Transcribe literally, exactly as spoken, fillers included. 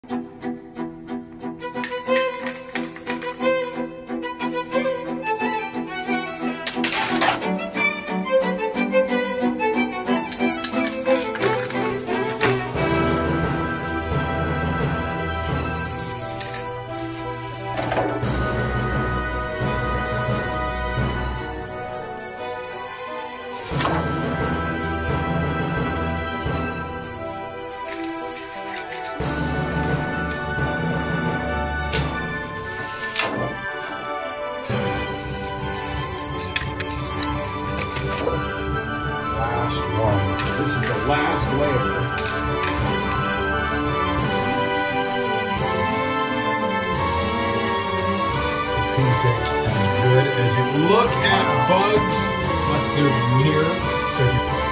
Last one. This is the last layer. As good as you look at bugs like they're near. So you